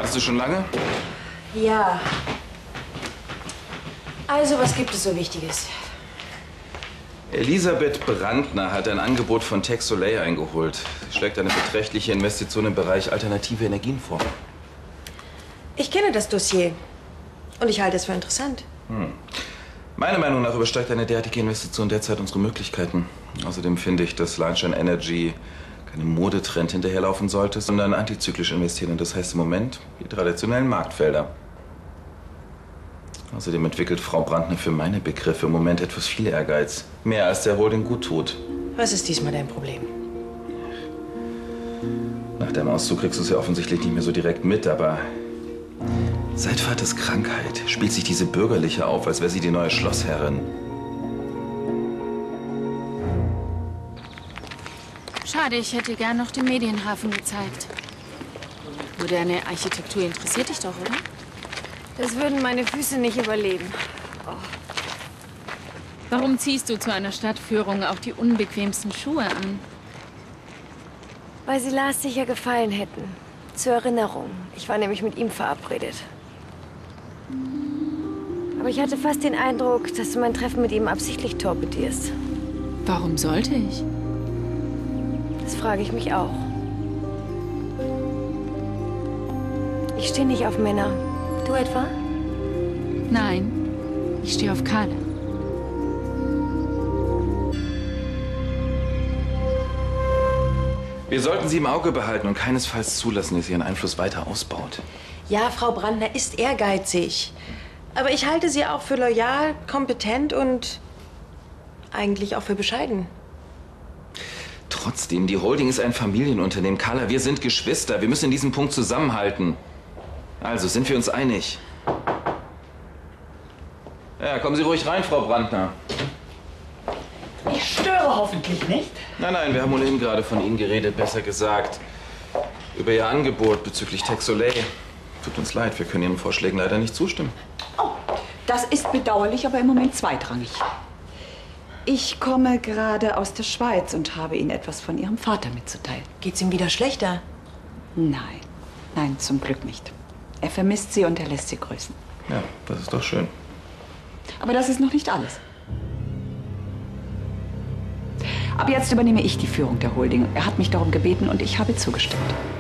Wartest du schon lange? Ja. Also, was gibt es so Wichtiges? Elisabeth Brandner hat ein Angebot von Tech Soleil eingeholt. Sie schlägt eine beträchtliche Investition im Bereich alternative Energien vor. Ich kenne das Dossier. Und ich halte es für interessant. Meiner Meinung nach übersteigt eine derartige Investition derzeit unsere Möglichkeiten. Außerdem finde ich, dass Lionshan Energy keinem Modetrend hinterherlaufen sollte, sondern antizyklisch investieren. Und das heißt im Moment die traditionellen Marktfelder. Außerdem entwickelt Frau Brandner für meine Begriffe im Moment etwas viel Ehrgeiz. Mehr als der Holding gut tut. Was ist diesmal dein Problem? Nach deinem Auszug kriegst du es ja offensichtlich nicht mehr so direkt mit, aber seit Vaters Krankheit spielt sich diese Bürgerliche auf, als wäre sie die neue Schlossherrin. Schade, ich hätte gern noch den Medienhafen gezeigt. Moderne Architektur interessiert dich doch, oder? Das würden meine Füße nicht überleben. Warum ziehst du zu einer Stadtführung auch die unbequemsten Schuhe an? Weil sie Lars sicher gefallen hätten. Zur Erinnerung. Ich war nämlich mit ihm verabredet. Aber ich hatte fast den Eindruck, dass du mein Treffen mit ihm absichtlich torpedierst. Warum sollte ich? Das frage ich mich auch. Ich stehe nicht auf Männer. Du etwa? Nein, ich stehe auf Karla. Wir sollten sie im Auge behalten und keinesfalls zulassen, dass sie ihren Einfluss weiter ausbaut. Ja, Frau Brandner ist ehrgeizig. Aber ich halte sie auch für loyal, kompetent und eigentlich auch für bescheiden. Trotzdem, die Holding ist ein Familienunternehmen. Carla, wir sind Geschwister. Wir müssen in diesem Punkt zusammenhalten. Also, sind wir uns einig? Ja, kommen Sie ruhig rein, Frau Brandner. Ich störe hoffentlich nicht. Nein, nein, wir haben ohnehin gerade von Ihnen geredet, besser gesagt. Über Ihr Angebot bezüglich Tech Soleil. Tut uns leid, wir können Ihren Vorschlägen leider nicht zustimmen. Oh, das ist bedauerlich, aber im Moment zweitrangig. Ich komme gerade aus der Schweiz und habe Ihnen etwas von Ihrem Vater mitzuteilen. Geht's ihm wieder schlechter? Nein, nein, zum Glück nicht. Er vermisst Sie und er lässt Sie grüßen. Ja, das ist doch schön. Aber das ist noch nicht alles. Ab jetzt übernehme ich die Führung der Holding. Er hat mich darum gebeten und ich habe zugestimmt.